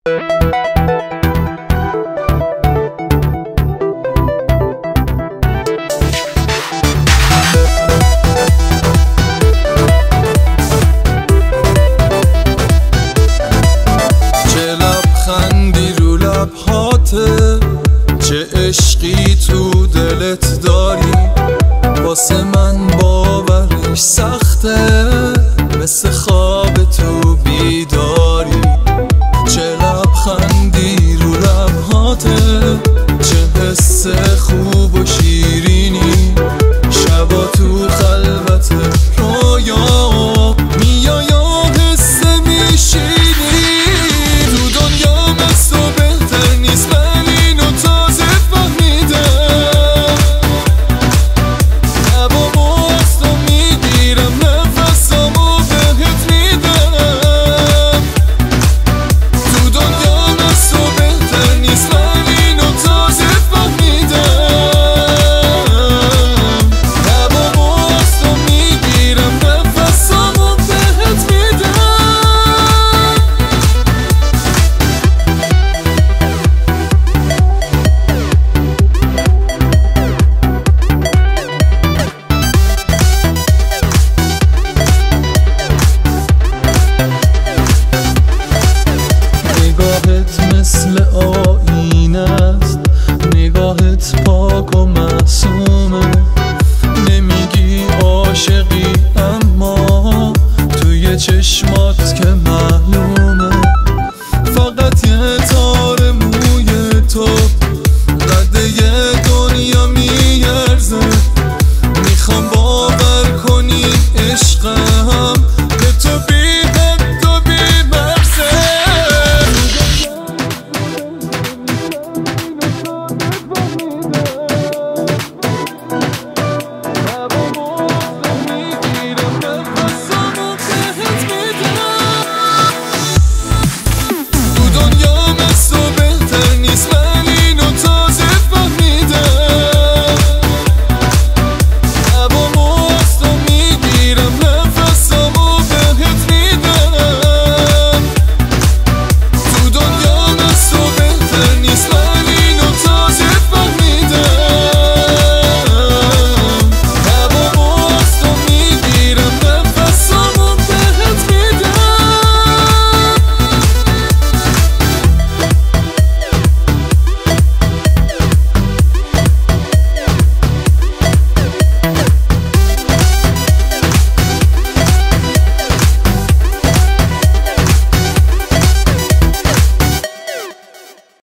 چه عشقی تو دلت داری، واسه من باورش سخته، مثل خواب تو بیداری. چه لبخندی رو لبهاته، چه حس خوب و شیرینی، شبا تو خلوت رویا میای و حس میشینی. تو دنیا مثل تو بهتر نیست، من اینو تازه فهمیدم. لبامو از تو میگیرم، نفسامو بهت میدم. تو دنیا مثل تو بهتر نیست، من اینو تازه فهمیدم. لبامو از تو میگیرم، نفسامو بهت میدم. نگاهت مثل